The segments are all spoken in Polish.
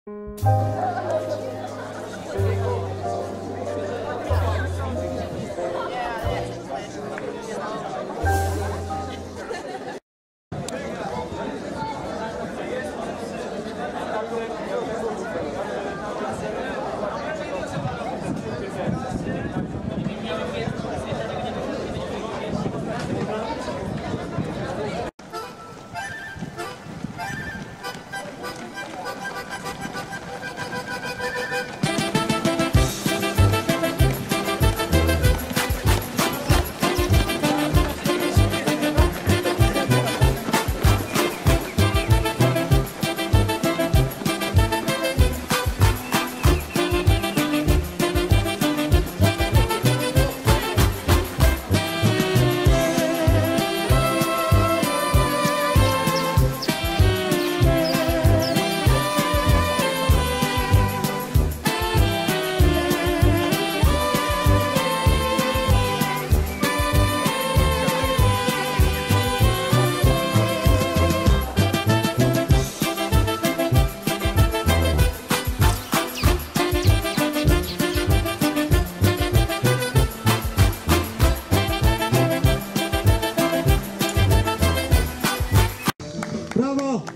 Brawo!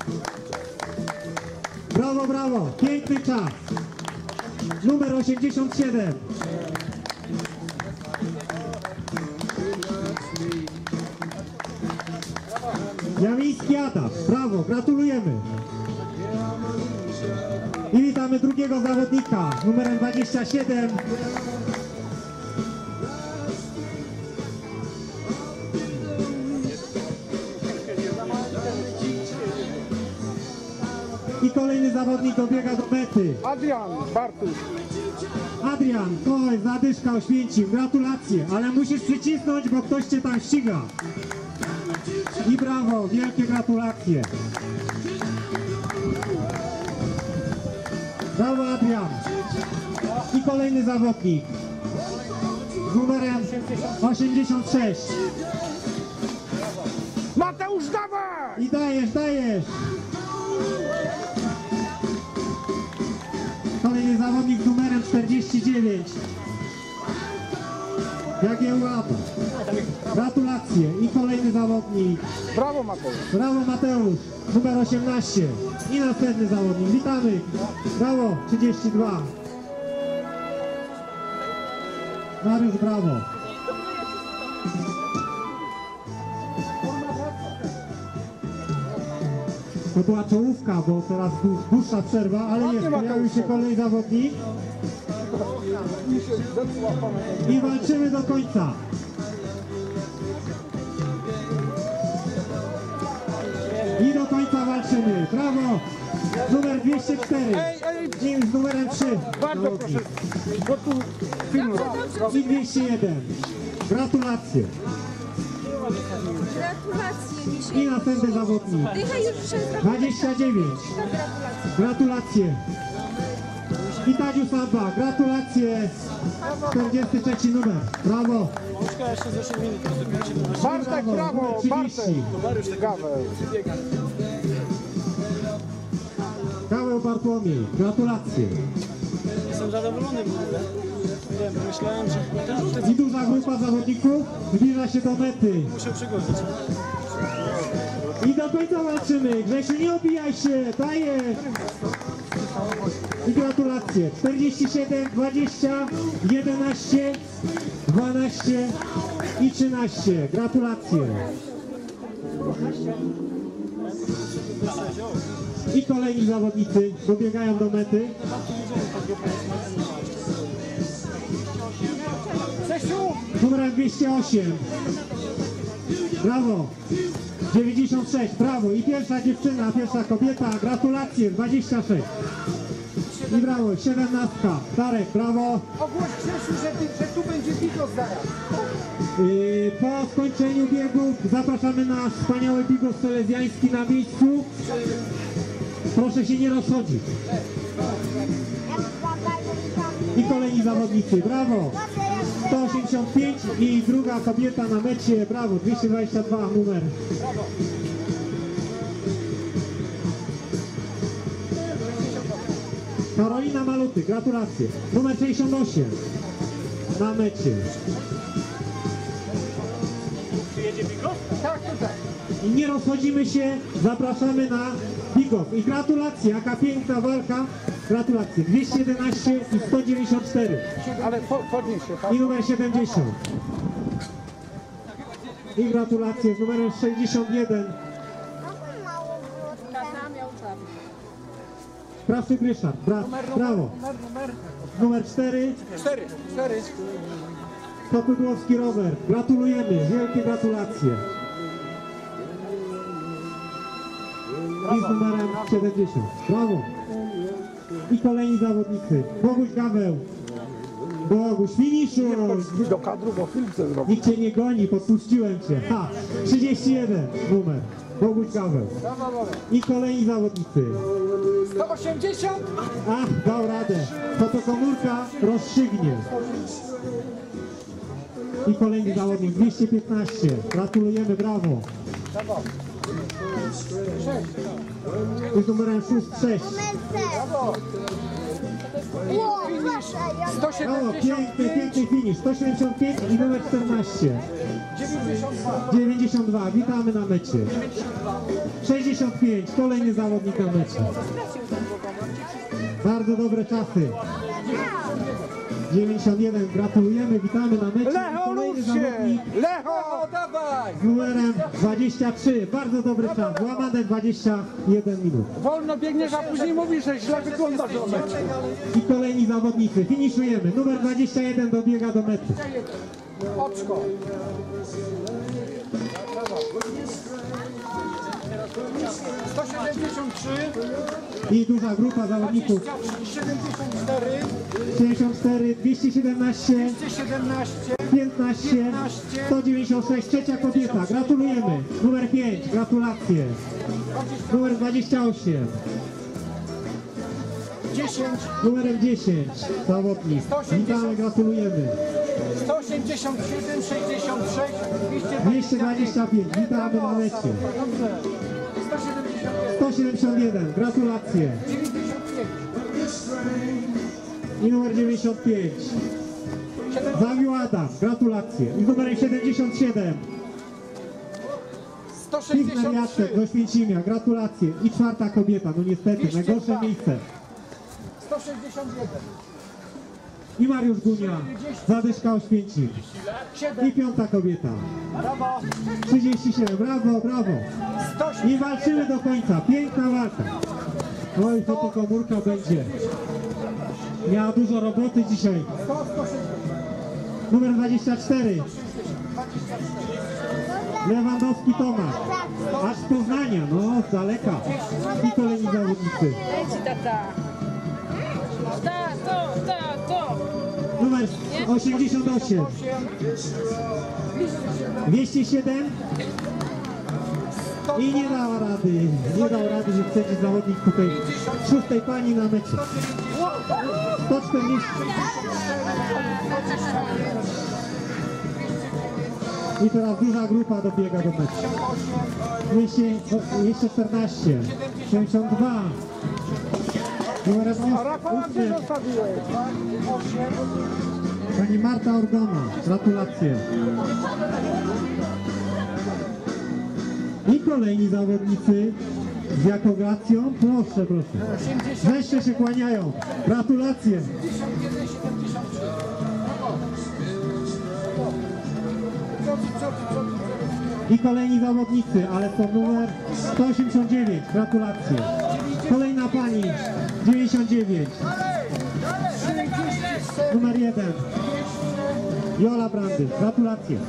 Brawo, brawo! Piękny czas! Numer 87. Jamiński Adam. Brawo, gratulujemy! I witamy drugiego zawodnika, numerem 27. I kolejny zawodnik dobiega do mety. Adrian Bartuś. Adrian, oj, zadyszka Oświęcim, gratulacje, ale musisz przycisnąć, bo ktoś cię tam ściga. I brawo, wielkie gratulacje. Brawo Adrian. I kolejny zawodnik z numerem 86. Mateusz, dawaj! I dajesz, dajesz. Kolejny zawodnik z numerem 49. Jagiełła. Gratulacje. I kolejny zawodnik. Brawo Mateusz. Brawo Mateusz, numer 18. I następny zawodnik. Witamy. Brawo, 32. Mariusz, brawo. To była czołówka, bo teraz dłuższa przerwa, ale jest, pojawił się kolejny zawodnik. I walczymy do końca. I do końca walczymy. Brawo! Numer 204. I z numerem 3. Bardzo proszę, bo tu film. I 201. Gratulacje. Gratulacje, Misiu. I następny zawodnik. Dychaj już przez 29. Gratulacje. I Tadziu Samba. Gratulacje. 43 numer. Brawo. Bartek, brawo, Bartek. Gaweł. Gaweł Bartłomiej. Gratulacje. Jestem zadowolony w ogóle. Wiem, myślałem, że I duża grupa zawodników zbliża się do mety. muszę przygodzić. I do końca walczymy. Grzesiu, nie obijaj się. Dajesz. I gratulacje. 47, 20, 11, 12 i 13. Gratulacje. I kolejni zawodnicy dobiegają do mety. Numerem 208. Brawo. 96. Brawo. I pierwsza dziewczyna, pierwsza kobieta. Gratulacje. 26. I brawo. 17. Darek. Brawo. Ogłoś Grzesiu, że tu będzie bigos zaraz. Po skończeniu biegów zapraszamy na wspaniały bigos salezjański na miejscu. Proszę się nie rozchodzić. I kolejni zawodnicy. Brawo. 185 i druga kobieta na mecie. Brawo. 222 numer. Karolina Maluty, gratulacje. Numer 68 na mecie. Tak, tutaj. I nie rozchodzimy się, zapraszamy na Bigów. I gratulacje, jaka piękna walka. Gratulacje. 211 i 194. Ale podnieś się, tak? I numer 70. I gratulacje z numerem 61. Krawczyk Ryszard, brawo. Numer 4. 4. Kopydłowski Robert. Gratulujemy, wielkie gratulacje. I z numerem 70. Brawo. I kolejni zawodnicy. Boguś Gaweł. Boguś, finiszuj. Do kadru, bo film chcę zrobić. Nikt cię nie goni, podpuściłem cię. Ha, 31 numer. Boguś Gaweł. I kolejni zawodnicy. 180. Ach, dał radę. Fotokomórka rozstrzygnie. I kolejny zawodnik, 215. Gratulujemy, brawo. I z numerem 6. Brawo, piękny finisz. 175 i numer 14. 92, witamy na mecie. 65, kolejny zawodnik na mecie. Bardzo dobre czasy. 91, gratulujemy, witamy na mecie. Lecho, Kolejny rusz się! zawodnik Lecho, dawaj! z numerem 23, bardzo dobry czas, łamane 21 minut. Wolno biegniesz, a później mówisz, że źle wyglądasz do meczu. I kolejni zawodnicy, finiszujemy. Numer 21 dobiega do mety. Oczko. I duża grupa zawodników. 74, 74, 217, 217, 15, 196, trzecia kobieta. Gratulujemy. Numer 5, gratulacje. Numer 28, 10, numerem 10, zawodnik. Witamy, gratulujemy. 187, 66, 225, witamy na mecie. 171, gratulacje. 95, I numer 95. Zawił Adam, gratulacje. I numerem 77. Pichner Jacek z Oświęcimia, gratulacje. I czwarta kobieta, no niestety, najgorsze miejsce. 161, I Mariusz Gunia, Zadyszka Oświęcim. I piąta kobieta. brawo, 37, brawo, brawo. 100, I walczymy do końca, piękna walka. Oj, fotokomórka będzie. Miała dużo roboty dzisiaj. Numer 24. Lewandowski Tomasz. Aż z Poznania, no, z daleka. I kolejni zawodnicy. Leci tata. To. Numer 88. 207. I nie dała rady. Nie dał rady, że trzeci zawodnik tutaj szóstej pani na mecie. 140. I teraz duża grupa dobiega do meczu. 214, 72. Numerem a Rafała gdzie 8. zostawiłeś? 8, Pani Marta Orgona. Gratulacje. I kolejni zawodnicy z jaką gracją? Proszę, proszę. 80, Wreszcie się kłaniają. Gratulacje. 51, 73. I kolejni zawodnicy, ale to numer 189. Gratulacje. Kolejna pani 99. Numer 1. Jola Brandy. Gratulacje.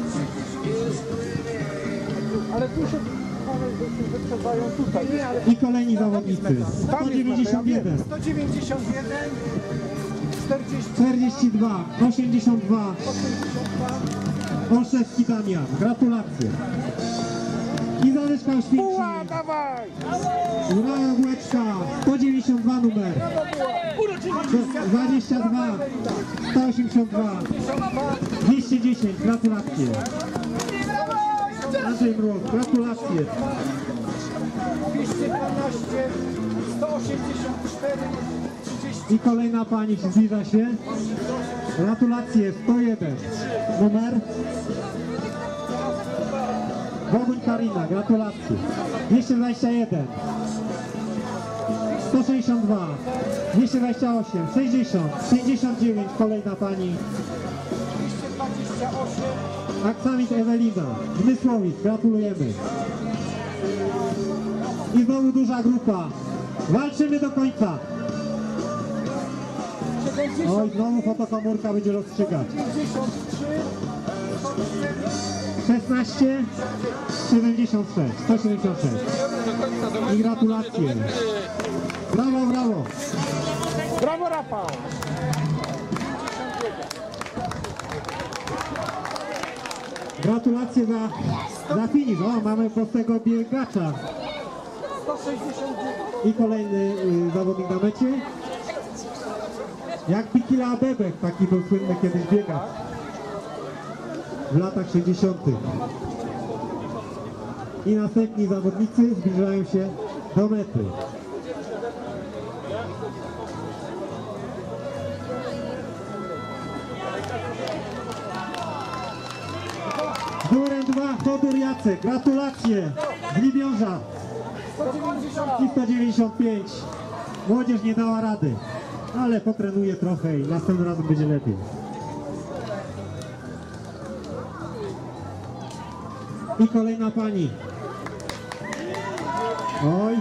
Ale tu się wyprzedają tutaj. Nie, ale I kolejni zawodnicy 191. 191, 40, 42. 82. Olszewski Damian. Gratulacje. I Zadyszka Oświęcim. Buła, dawaj! Uraja Błeczka. 192 numer. 22. 182. 210. Gratulacje. Andrzej Mróz. Gratulacje. 212, 184, 30, I kolejna pani zbliża się. Gratulacje, 101. Numer? Boguń Karina, gratulacje. 221. 162. 228. 60. 59. Kolejna pani. 228, Aksamit Ewelina. Zmysłowic, gratulujemy. I znowu duża grupa. Walczymy do końca. 70, Oj, znowu fotokomórka będzie rozstrzygać. 53, 16, 76, 176. I gratulacje. Brawo, brawo. Brawo, Rafał! Gratulacje za finisz. O, mamy prostego biegacza. 169, I kolejny zawodnik na mecie. Jak Pikila Bebek, taki był słynny kiedyś biegacz. W latach 60. I następni zawodnicy zbliżają się do mety. Górę 2, Chodor Jacek, gratulacje z Libiąża 190, i 195. Młodzież nie dała rady, ale potrenuje trochę i następnym razem będzie lepiej. I kolejna pani. Oj,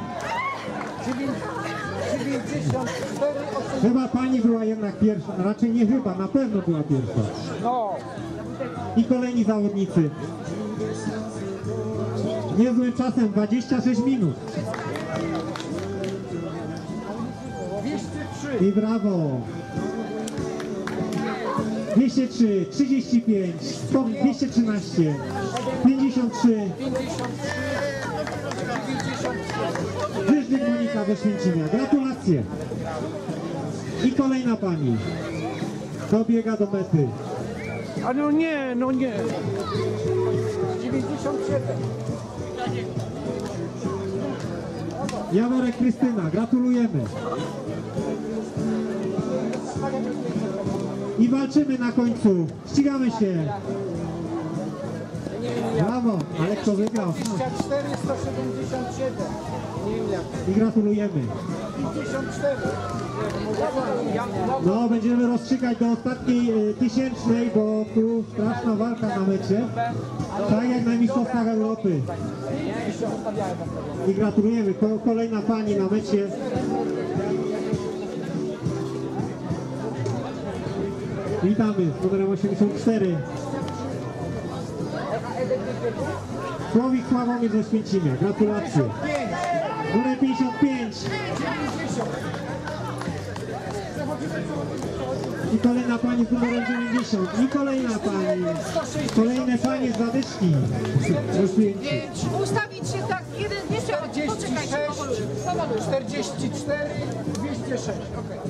94, 8, chyba pani była jednak pierwsza, raczej nie chyba, na pewno była pierwsza. no, I kolejni zawodnicy. Niezłym czasem 26 minut. 203, I brawo. 203, 35, 100, 213, 53. 53, Wyżnik Monika ze Święcimia. Gratulacje. I kolejna pani. Dobiega do mety. a no nie, no nie. 97, Jaworek Krystyna. Gratulujemy. I walczymy na końcu. Ścigamy się. Brawo. Ale kto wygrał? 24, 177, I gratulujemy. 54, No, będziemy rozstrzygać do ostatniej tysięcznej, bo tu straszna walka na mecie. Tak jak na Mistrzostwach Europy. I gratulujemy. Kolejna pani na mecie. Witamy z numerem 84. Słowik Sławomir ze Święcimia. Gratulacje. Numer 55. I kolejna pani z numerem 90. I kolejna pani. Kolejne panie z zadyszki. Ustawić się tak, jeden, jeszcze, poczekajcie, 46, powolutku. 44, 206, okej.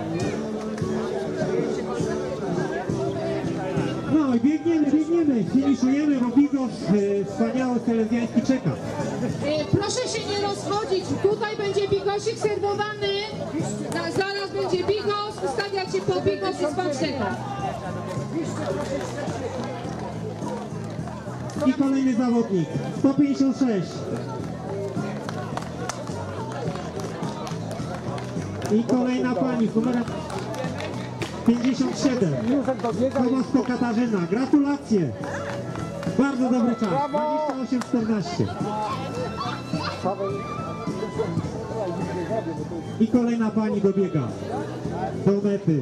No i biegniemy, finiszujemy, bo Bigos wspaniały selezjański czeka. Proszę się nie rozchodzić, tutaj będzie bigosik serwowany, zaraz będzie bigos, ustawiacie po bigos i spaczeka. I kolejny zawodnik, 156. I kolejna pani z numerem 57. Józef dobiega i Tomasko Katarzyna, gratulacje. Bardzo dobry czas, 28-14. I kolejna pani dobiega do mety.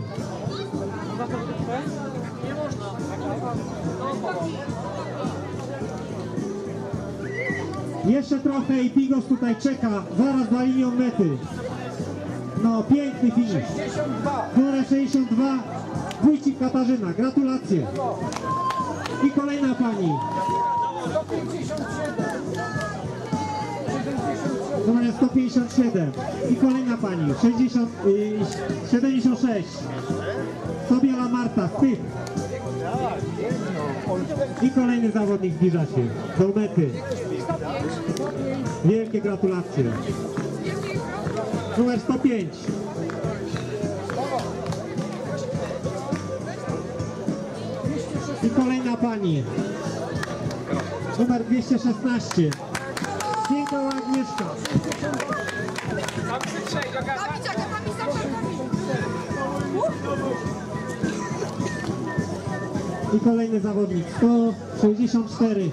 Jeszcze trochę i Bigos tutaj czeka, zaraz za linią mety. No, piękny finisz. 62, Numer 62, Wójcik Katarzyna, gratulacje. I kolejna pani, 157, 77, numer 157. I kolejna pani, 76. Sobiela Marta, Spych. I kolejny zawodnik zbliża się do mety. Wielkie gratulacje. Numer 105. kolejna pani. Numer 216. Piękna Agnieszka. I kolejny zawodnik. 164.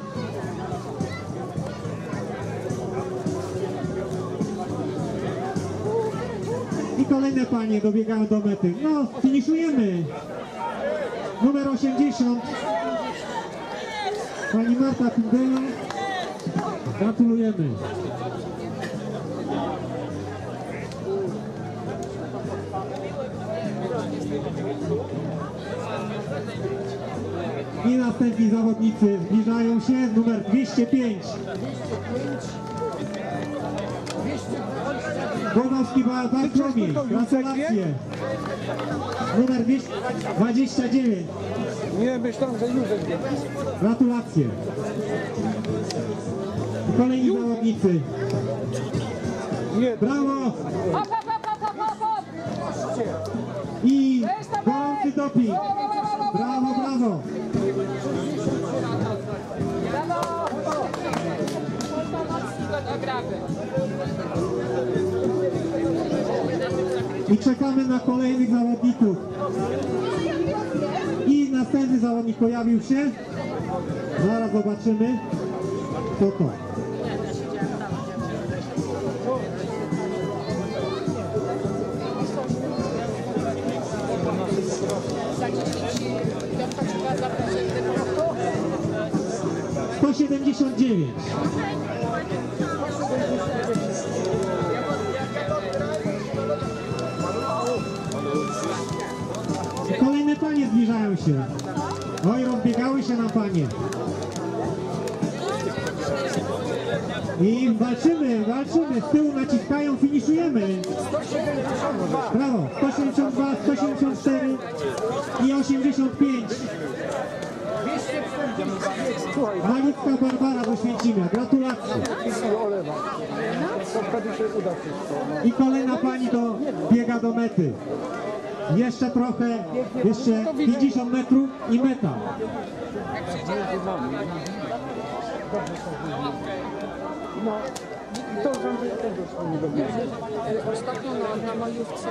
I kolejne panie dobiegają do mety. No, finiszujemy. Numer 80. Pani Marta Kundela. Gratulujemy. I następni zawodnicy zbliżają się. Numer 205. Głogowski Bartłomiej. Gratulacje. Numer 29. Nie, myślałem, że Józef wie. Gratulacje. I kolejni zawodnicy. Nie, Brawo! Hop, hop, hop, hop, hop, hop. I gorący doping. Brawo, brawo. Brawo. Nagramy. I czekamy na kolejnych zawodników. I następny zawodnik pojawił się. Zaraz zobaczymy, kto to. Za 10 piątka trzeba zaprosić. 179. Kolejne panie zbliżają się. Oj, rozbiegały się na panie. I walczymy, walczymy. Z tyłu naciskają, finiszujemy. Brawo. 172, 174 i 85. Malicka Barbara do Święcimia. Gratulacje. olewa. To wtedy się uda wszystko. I kolejna pani biega do mety. Jeszcze trochę, jeszcze 50 metrów i meta. No, to rządzę tego swojego domu. Ostatnio na majówce.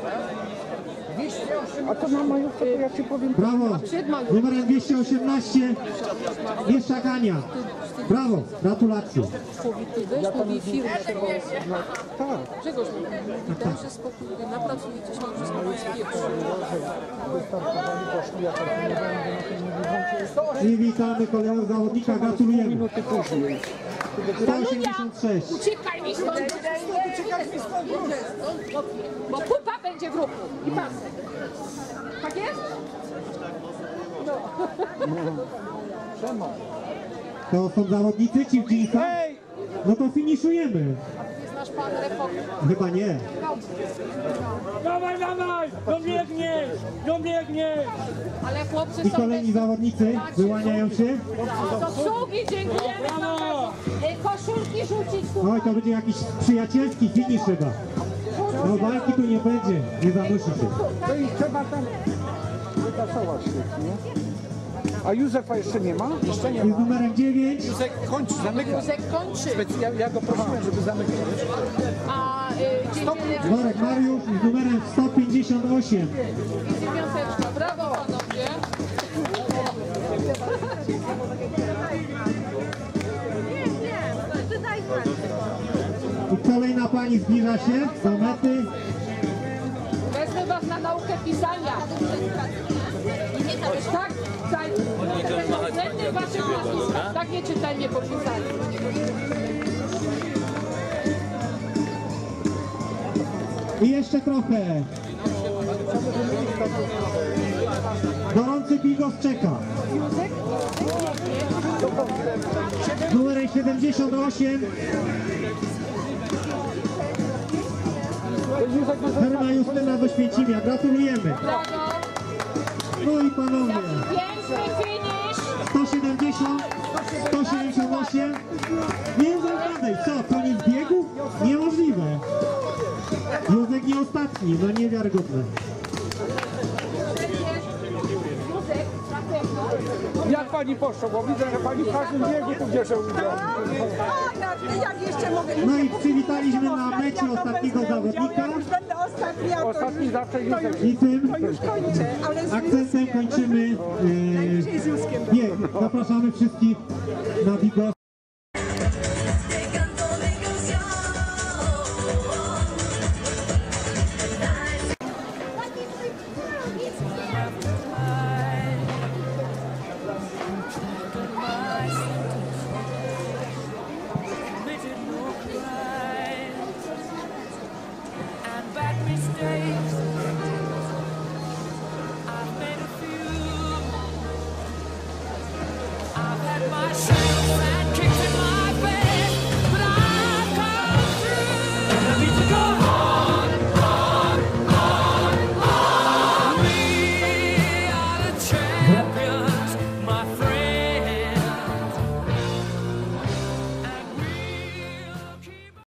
A to na majówce, to ja ci powiem, Brawo. Numerem 218. Jeszcze Ania. Brawo. Gratulacje. Weź mówi firmę tego. tak, Czegoś daj się spokój, napracujcie się, wszystko jest pierwsze. wystartowali, poszli, ja tak nie będę na tym nie I witamy kolejnego zawodnika. Gratulujemy. minuty później. 186. Uciekaj mi stąd! Uciekaj mi stąd! Bo pupa będzie w ruchu i pasek. Tak jest? To są zawodnicy ci w jeansach? No to finiszujemy. Jest nasz pan Repok. Chyba nie. Dawaj, dawaj! Dobiegniesz! Dobiegniesz! Ale chłopcy I są kolejni zawodnicy wyłaniają się. do sługi, dziękujemy za bardzo. Koszulki rzucić tu. Oj, to będzie jakiś przyjacielski finisz chyba. No walki tu nie będzie. Nie zanusi się. To i trzeba tam wytasować się, nie? A Józefa jeszcze nie ma? Jeszcze nie I z numerem 9. Józef kończy, zamyka. Józek kończy. Ja go prosiłem, żeby zamykał. A dzień Worek Mariusz i z numerem 158. i dziewiąteczka. Brawo panowie. I kolejna pani zbliża się do mety. Wezmę was na naukę pisania. Tak, w waszych nazwiskach. Tak nie czytajnie po pisaniu. I jeszcze trochę. Gorący bigos czeka. Z numerem 78. Herma Justyna do Święcimia. Gratulujemy. Brawo. No i panowie. Piękny finisz. 170, 178. Nie zagadaj, co? Koniec biegu? Niemożliwe. Józek nie ostatni, no niewiarygodne. Józek, Jak pani poszło? Bo widzę, że pani w każdym biegu tu bierze udział. Jak jeszcze mogę? No i przywitaliśmy na mecie ostatniego zawodnika. Ja już będę ostatni, a to Ostatni już, zawsze Józef. I tym to już kończę. Ale z akcentem kończymy. Najwyżej z Józkiem. Nie, zapraszamy wszystkich na Bigos.